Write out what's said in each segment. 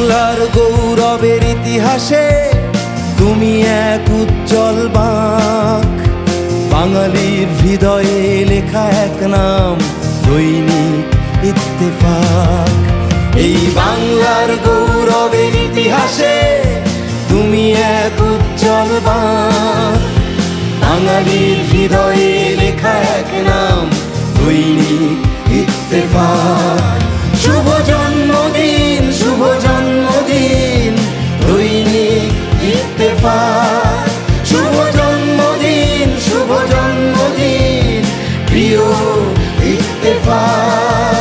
বাংলার গৌরবের ইতিহাসে তুমি এক উজ্জ্বল বাঁক, বাঙালির হৃদয়ে লেখা এক নাম, দৈনিক ইত্তেফাক। এই বাংলার গৌরবের ইতিহাসে তুমি এক উজ্জ্বল বাঁক, বাঙালির হৃদয়ে লেখা এক নাম, দৈনিক ইত্তেফাক। শুভ জন্মদিন, শুভ জন্মদিন, দৈনিক ইত্তেফাক। শুভ জন্মদিন, শুভ জন্মদিন, প্রিয় ইত্তেফাক।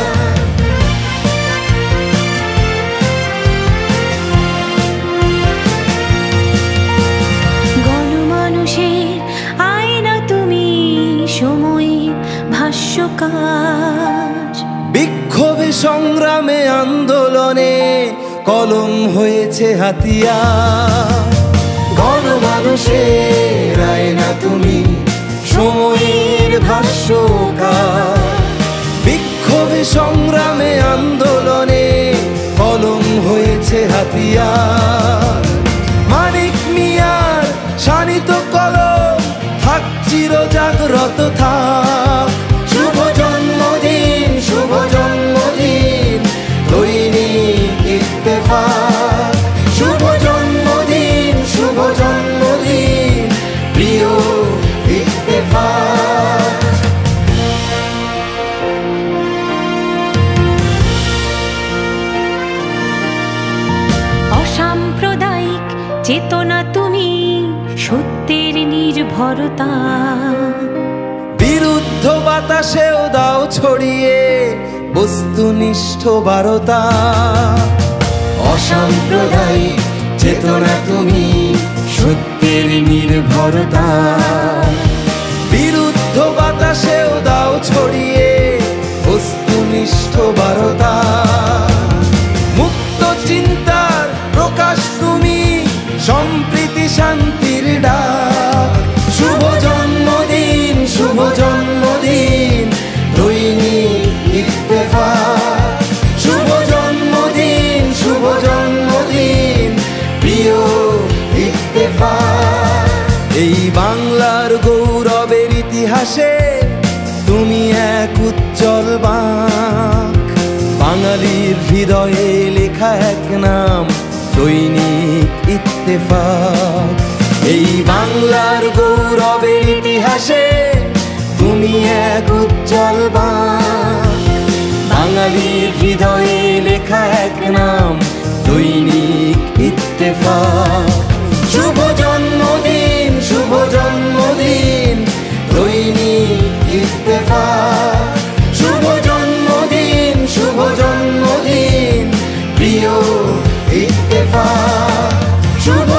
গণমানুষের আয়না তুমি, সময়ের ভাষ্যকার। বিক্ষোভে সংগ্রামে আন্দোলনে কলম হয়েছে হাতিয়ার। গণমানুষের আয়না তুমি, সময়ের ভাষ্যকার। বিক্ষোভে সংগ্রামে আন্দোলনে কলম হয়েছে হাতিয়ার। মানিক মিয়ার শানিত কলম থাক চির জাগ্রত থাক। শুভ জন্মদিন, শুভ জন্মদিন, দৈনিক ইত্তেফাক। শুভ জন্মদিন, শুভ জন্মদিন, প্রিয় ইত্তেফাক। অসাম্প্রদায়িক চেতনা তুমি, সত্যের নির্ভরতা। বিরুদ্ধ বাতাসেও দাও ছড়িয়ে বস্তুনিষ্ঠ বারতা। অসাম্প্রদায়িক চেতনা তুমি, সত্যের নির্ভরতা। বিরুদ্ধ বাতাসেও দাও ছড়িয়ে বস্তুনিষ্ঠ বারতা। মুক্ত চিন্তার প্রকাশ তুমি, সম্প্রীতি শান্তির ডাক। শুভ জন্মদিন, শুভ জন্মদিন, দৈনিক ইত্তেফাক। শুভ জন্মদিন, শুভ জন্মদিন, প্রিয় ইত্তেফাক। এই বাংলার গৌরবের ইতিহাসে তুমি এক উজ্জ্বল বাঁক, বাঙালির হৃদয়ে লেখা এক নাম, দৈনিক ইত্তেফাক। এই বাংলার গৌরবের ইতিহাসে তুমি এক উজ্জ্বল বাঁক, বাঙালির হৃদয়ে লেখা এক নাম, দৈনিক ইত্তেফাক। শুভ জন্মদিন, শুভ জন্মদিন, দৈনিক ইত্তেফাক। শুভ জন্মদিন, শুভ জন্মদিন, প্রিয় ইত্তেফাক। শুভ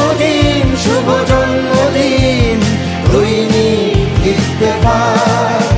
জন্মদিন, শুভ জন্মদিন, দৈনিক ইত্তেফাক।